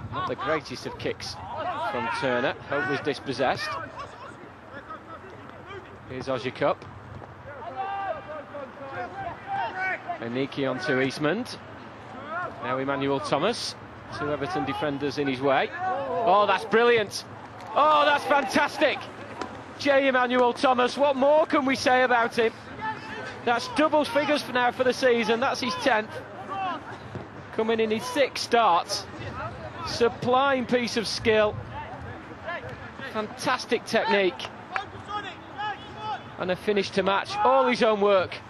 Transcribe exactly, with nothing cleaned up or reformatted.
Not the greatest of kicks from Turner. Hope was dispossessed. Here's Ojikup. Aniki on to Eastmond. Now Emmanuel Thomas. Two Everton defenders in his way. Oh, that's brilliant. Oh, that's fantastic. J. Emmanuel Thomas, what more can we say about him? That's double figures for now for the season. That's his tenth. Coming in his sixth start. Sublime piece of skill. Fantastic technique. And a finish to match all his own work.